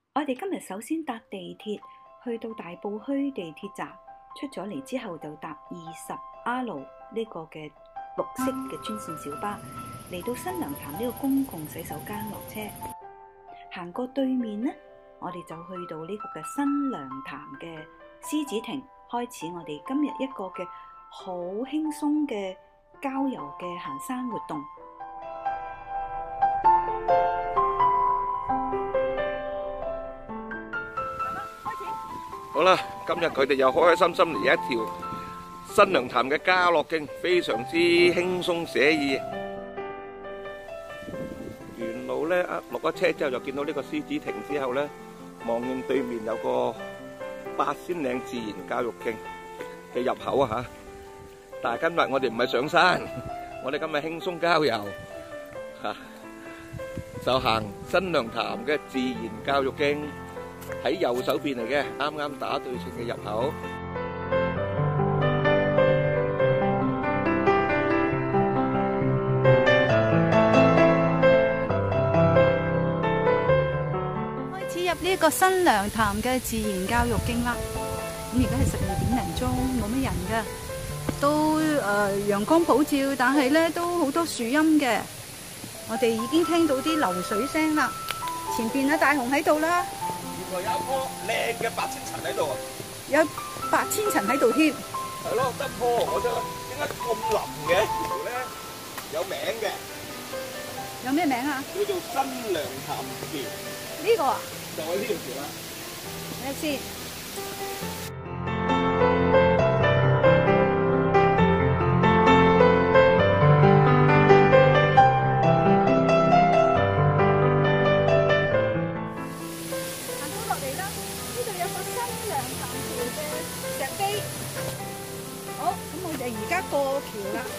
我哋今日首先搭地鐵去到大埔墟地鐵站，出咗嚟之後就搭20R 呢個嘅綠色嘅專線小巴，嚟到新娘潭呢個公共洗手間落車。行過對面呢，我哋就去到呢個嘅新娘潭嘅獅子亭，開始我哋今日一個嘅好輕鬆嘅郊遊嘅行山活動。 好啦，今日佢哋又開開心心嚟一條新娘潭嘅家樂徑，非常之輕鬆寫意。沿路咧，落咗車之後就見到呢個獅子亭之後咧，望見對面有個八仙嶺自然教育徑嘅入口啊吓。但係今日我哋唔係上山，我哋今日輕鬆郊遊吓，就行新娘潭嘅自然教育徑。喺右手邊嚟嘅，啱啱打對稱嘅入口。 開始入呢個新娘潭嘅自然教育徑啦。咁而家係12點零鐘，冇乜人㗎，都陽光普照，但係咧都好多樹蔭嘅。我哋已經聽到啲流水聲啦。前邊啊，大雄喺度啦。 有一棵靚嘅白千層喺度啊！ 有白千層喺度添。 係咯，得棵，我真係點解咁腍嘅？呢條咧有名嘅。 有咩名啊？ 叫做新娘潭橋。 呢個啊？ 就係呢條橋啦。 睇下先。而家過橋啦！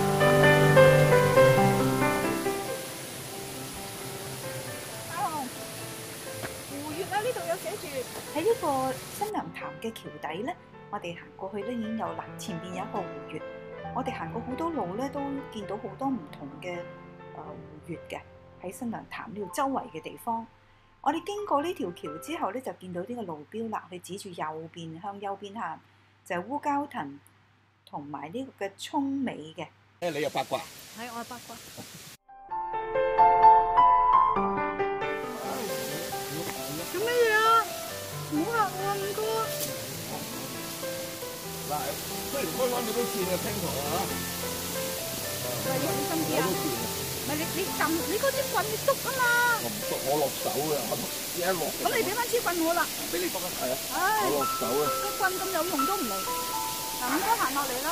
大雄，湖月啊！呢度有寫住喺呢個新娘潭嘅橋底咧，我哋行過去咧已經有啦。前邊有一個湖月，我哋行過好多路咧，都見到好多唔同嘅湖月嘅喺新娘潭呢度周圍嘅地方。我哋經過呢條橋之後咧，就見到呢個路標啦，佢指住右邊，向右邊行就係烏蛟騰。同埋呢個嘅涌尾嘅， 你又八卦？ 係我係八卦。做咩嘢啊？唔好嚇我啊，五哥。 嗱，雖然開你都轉嘅聽堂啊嚇。 係你小心啲啊！唔係你撳你嗰支棍你篤啊嘛。 我唔篤，我落手嘅，我一落。 咁你俾翻支棍我啦。 俾你篤啊！係啊。 唉。 我落手啊。 個棍咁有用都唔嚟。嗱，五哥行落嚟啦！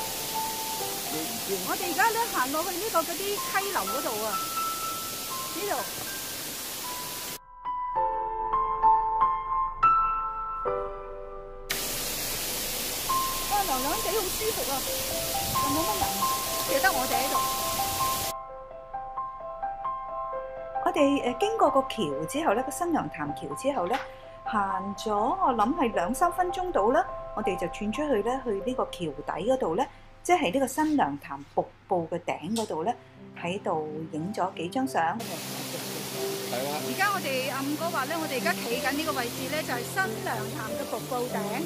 我哋而家咧行落去呢個嗰啲溪流嗰度啊，呢度。哇，涼涼地好舒服啊，又冇乜人，淨係得我哋喺度。 我哋經過個橋之後咧，個新娘潭橋之後咧，行咗我諗係2-3分鐘到啦。我哋就轉出去咧，去呢個橋底嗰度咧，即係呢個新娘潭瀑布嘅頂嗰度咧，喺度影咗幾張相。係啊！ 而家我哋阿五哥話咧，我哋而家企緊呢個位置咧，就係新娘潭嘅瀑布頂。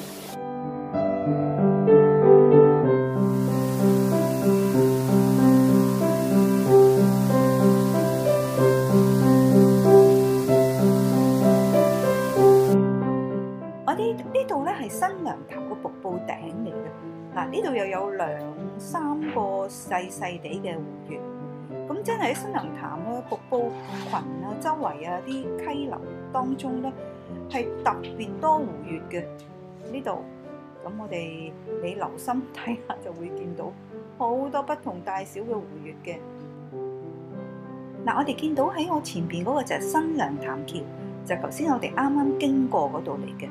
呢度咧係新娘潭個瀑布頂嚟嘅，嗱呢度又有2-3個細細地嘅湖月，咁真係喺新娘潭咧瀑布群啊，周圍啊啲溪流當中咧係特別多湖月嘅呢度，咁我哋你留心睇下就會見到好多不同大小嘅湖月嘅。嗱，我哋見到喺我前邊嗰個就係新娘潭橋，就係頭先我哋啱啱經過嗰度嚟嘅。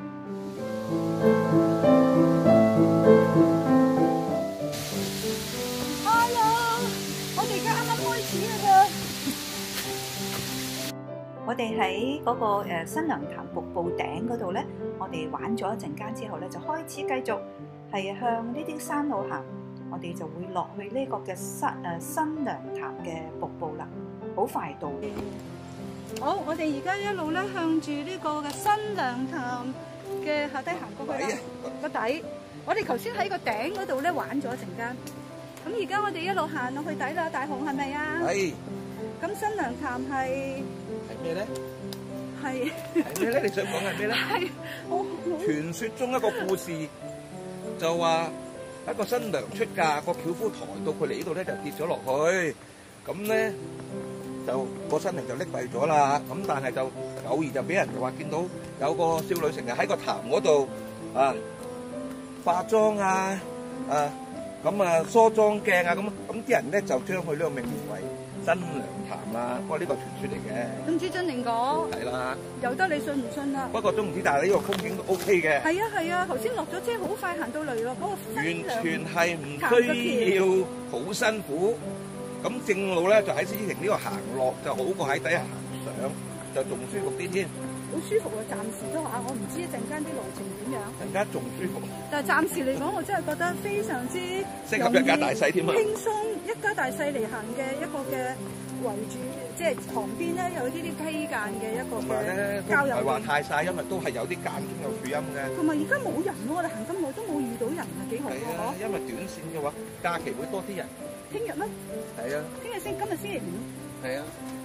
Hello， 我哋而家啱啱開始㗎咋。 我哋喺嗰個新娘潭瀑布頂嗰度咧，我哋玩咗一陣間之後咧，就開始繼續係向呢啲山路行，我哋就會落去呢個嘅新娘潭嘅瀑布啦，好快到嘅。 好，我哋而家一路咧向住呢個嘅新娘潭嘅下低行過去啦，個底。我哋頭先喺個頂嗰度咧玩咗一陣間，咁而家我哋一路行落去底啦，大雄係咪啊？ 係。 咁新娘潭係咩咧？ 係咩咧？你想講係咩咧？ 係傳說中一個故事，就話一個新娘出嫁，個轎夫抬到佢嚟呢度咧就跌咗落去，咁咧就個新娘就溺斃咗啦。咁但係就偶然就俾人話見到有個少女成日喺個潭嗰度啊化妝啊咁啊梳妝鏡啊咁啲人咧就將佢呢個命名為新娘潭啦。不過呢個傳說嚟嘅， 唔知真定假。 係啦， 由得你信唔信啦。 不過都唔知，但係呢個風景都 OK 嘅。 係啊係啊，頭先落咗車好快行到嚟咯，嗰個完全係唔需要好辛苦。咁正路咧就喺獅子亭呢度行落就好過喺底下行上，就仲舒服啲添。 好舒服啊！暫時都話，我唔知一陣間啲路程點樣。 陣間仲舒服。 但係暫時嚟講，我真係覺得非常之適合一家大細添啊！ 輕鬆一家大細嚟行嘅一個嘅圍住，即係旁邊咧有呢啲溪澗嘅一個嘅郊遊。 唔係話太曬，因為都係有啲間中有樹蔭嘅。 同埋而家冇人喎，我哋行咁耐都冇遇到人啊，幾好喎！ 因為短線嘅話，假期會多啲人。 聽日咩？ 係啊。 今日星期五。 係啊。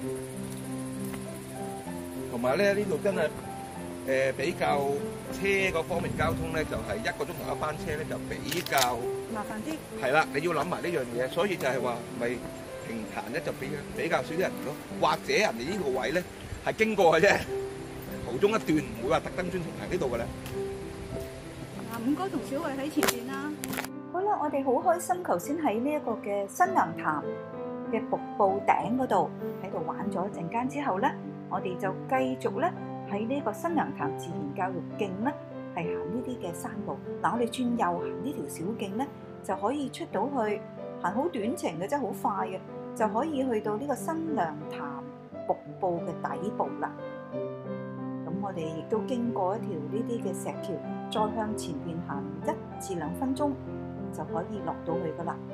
同埋咧，呢度真係比較車嗰方面交通咧，就係1個鐘頭一班車咧，就比較麻煩啲。係啦，你要諗埋呢樣嘢，所以就係話咪平潭咧就比較少啲人咯，或者人哋呢個位咧係經過嘅啫，途中一段唔會話特登專程行呢度嘅咧。 五哥同小慧喺前邊啦。 好啦，我哋好開心，頭先喺呢一個嘅新娘潭嘅瀑布頂嗰度喺度玩咗一陣間之後咧，我哋就繼續咧喺呢個新娘潭自然教育徑咧係行呢啲嘅山路。嗱，我哋轉右行呢條小徑咧，就可以出到去行好短程嘅啫，好快嘅就可以去到呢個新娘潭瀑布嘅底部啦。咁我哋亦都經過一條呢啲嘅石橋，再向前邊行1至2分鐘就可以落到去噶啦。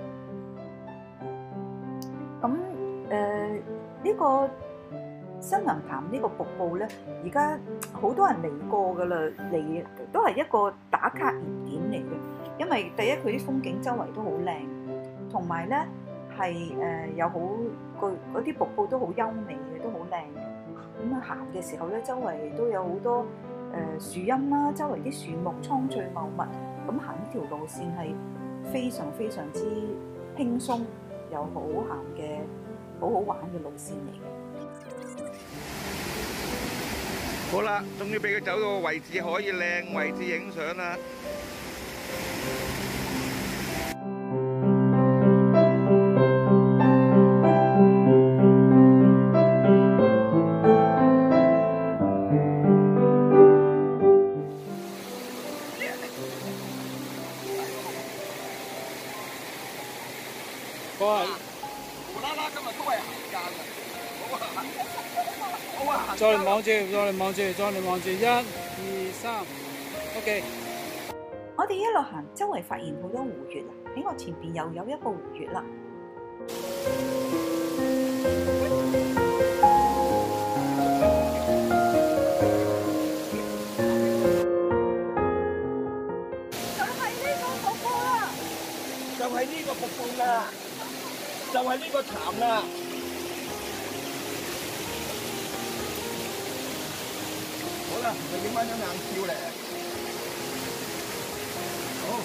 咁呢個新娘潭呢個瀑布咧，而家好多人嚟過噶啦，嚟都係一個打卡熱點嚟嘅。因為第一佢啲風景周圍都好靚，同埋咧係有好嗰啲瀑布都好優美嘅，都好靚嘅。咁啊行嘅時候咧，周圍都有好多樹蔭啦，周圍啲樹木蒼翠茂密，咁行呢條路線係非常非常之輕鬆又好行嘅，好好玩嘅路線嚟嘅。 好啦，終於俾佢走到個位置可以靚位置影相啦。無啦啦今日都係行間啊！好啊！ 再嚟望住，1、2、3 ，OK。 我哋一路行，周圍發現好多湖穴啊！喺我前邊又有一個湖穴啦。 就係呢個瀑布啦，就係呢個潭啦。好啦，就影翻張硬照嚟。好。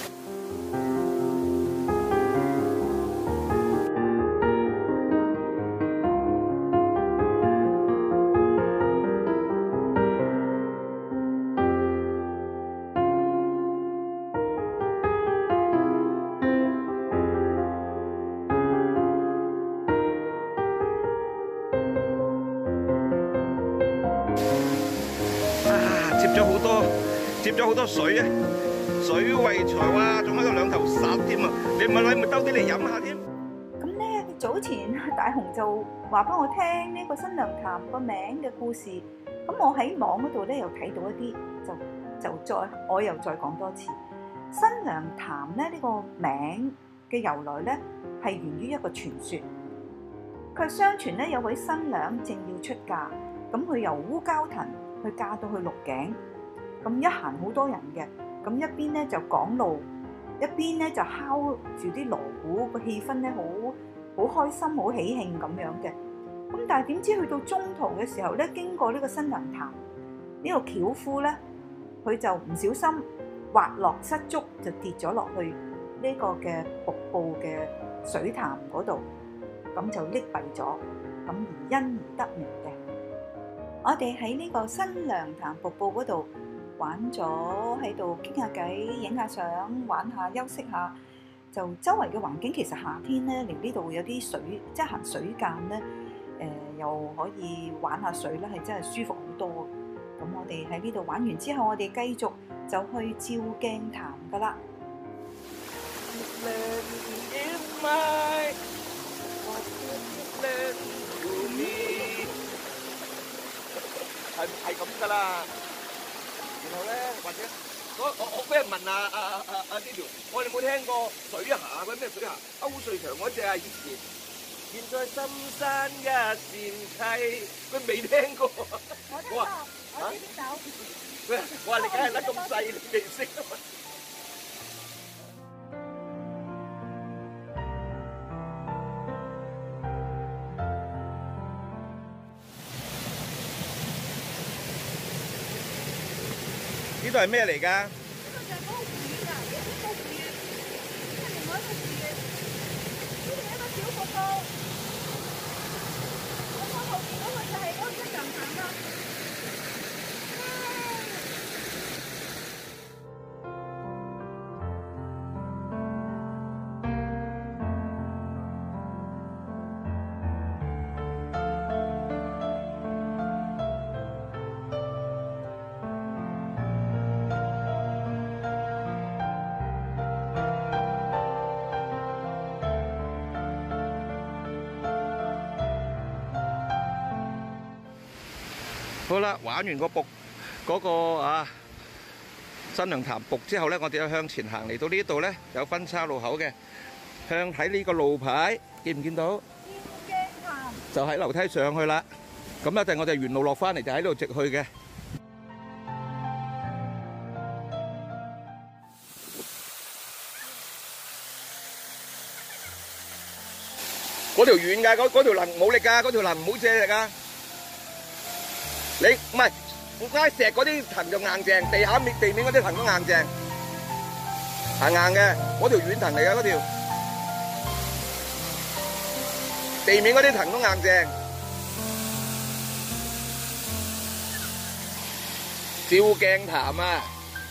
接咗好多水啊！水惠財哇，仲喺度2頭殺添啊！你唔係咪兜啲嚟飲下添？ 咁咧，早前大雄就話俾我聽呢個新娘潭個名嘅故事。咁我喺網嗰度咧又睇到一啲，我又再講多次。新娘潭咧呢個名嘅由來咧係源於一個傳說。 佢相傳咧有位新娘正要出嫁，咁佢由烏蛟騰去嫁到去鹿頸，咁一行好多人嘅，咁一邊咧就講路，一邊咧就敲住啲鑼鼓，個氣氛咧好開心、好喜慶咁樣嘅。咁但係點知去到中途嘅時候咧，經過呢個新娘潭，呢個轎夫咧，佢就唔小心滑落失足，就跌咗落去呢個嘅瀑布嘅水潭嗰度，咁就溺斃咗，咁而因而得名嘅。我哋喺呢個新娘潭瀑布嗰度玩咗，喺度傾下偈、影下相、玩下、休息下，就周圍嘅環境其實夏天咧嚟呢度有啲水，即係行水澗咧，又可以玩下水咧，係真係舒服好多。咁我哋喺呢度玩完之後，我哋繼續就去照鏡潭噶啦。 係咁噶啦，然後咧或者我俾人問呢條，我哋冇聽過水霞嗰咩水霞？歐瑞強嗰隻啊，以前現在深山一線溪，佢未聽過。我話我知邊首？我話你梗係甩咁細，你未識啊嘛？呢度係咩嚟㗎？ 呢個就係嗰個湖面啊，呢個湖面，呢係另外一個湖嘅，呢邊係一個小瀑布，我後邊嗰個就係嗰個新娘潭啦。 好啦，玩完個瀑嗰個新娘潭瀑之後咧，我哋就向前行嚟到呢度咧，有分岔路口嘅，向睇呢個路牌，見唔見到？ 照鏡潭就喺樓梯上去啦。咁一陣我哋沿路落翻嚟，就喺度直去嘅。嗰條遠㗎，嗰條能冇力㗎，嗰條能唔好借力㗎。你唔係拉石嗰啲藤就硬淨，地面嗰啲藤都硬淨，係硬嘅。嗰條軟藤嚟嘅嗰條，地面嗰啲藤都硬淨。照鏡潭啊！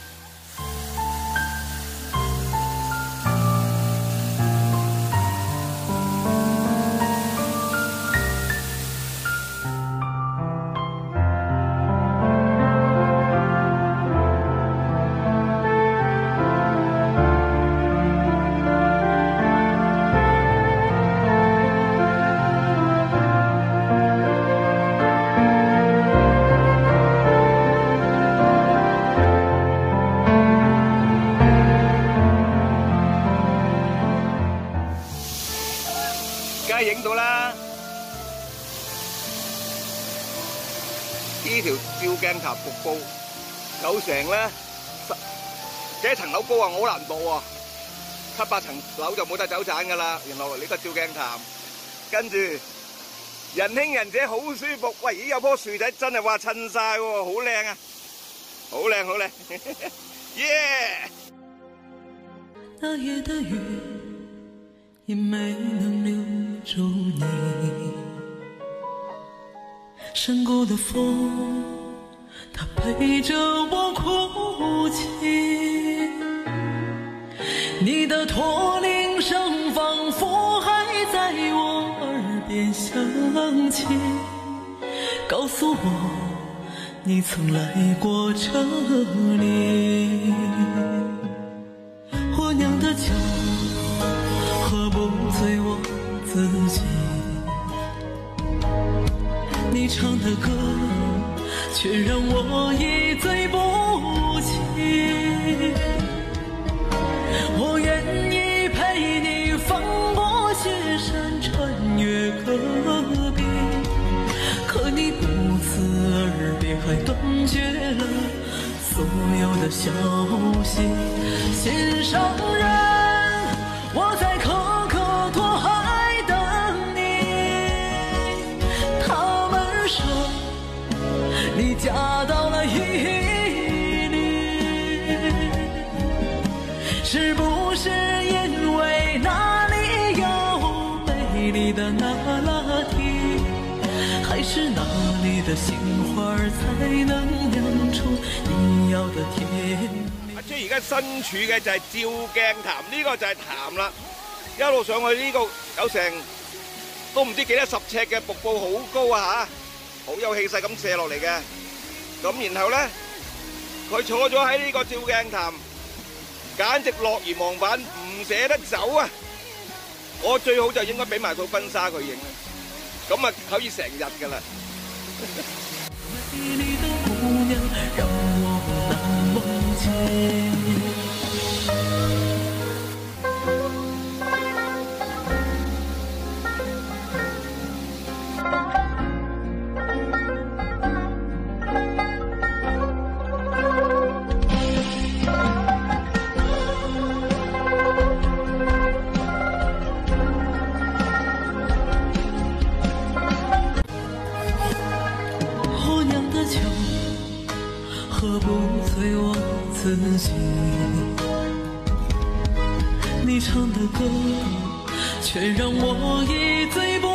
梗係影到啦！呢條照鏡潭瀑布有成咧幾層樓高啊！我好難度啊，7、8層樓就冇得走盞噶啦。原來呢個照鏡潭，跟住人興人者好舒服。喂，咦有棵樹仔真係話襯晒喎，好靚啊！好靚好靚，耶！ 那夜的雨也没能留住你，山谷的风，它陪着我哭泣，你的驼铃声仿佛还在我耳边响起，告诉我你曾来过这里。我酿的酒喝不醉我自己，你唱的歌却让我一醉不起。我愿意陪你翻过雪山，穿越何必？可你不辞而别，还断绝了所有的消息。心上人，我在可可托海等你。他们说你嫁到了伊犁，是不是因为那里有美丽的那拉提？还是那里的杏花才能酿出你要的甜？ 阿 J 而家身處嘅就係照鏡潭，呢個就係潭啦。一路上去呢個有成都唔知幾多10尺嘅瀑布，好高啊嚇，好有氣勢咁射落嚟嘅。咁然後咧，佢坐咗喺呢個照鏡潭，簡直樂而忘返，唔捨得走啊！我最好就應該俾埋套婚紗佢影啦。咁啊，可以成日㗎啦。 美麗的姑娘讓我難忘記。何不醉我自己？你唱的歌，却让我一醉不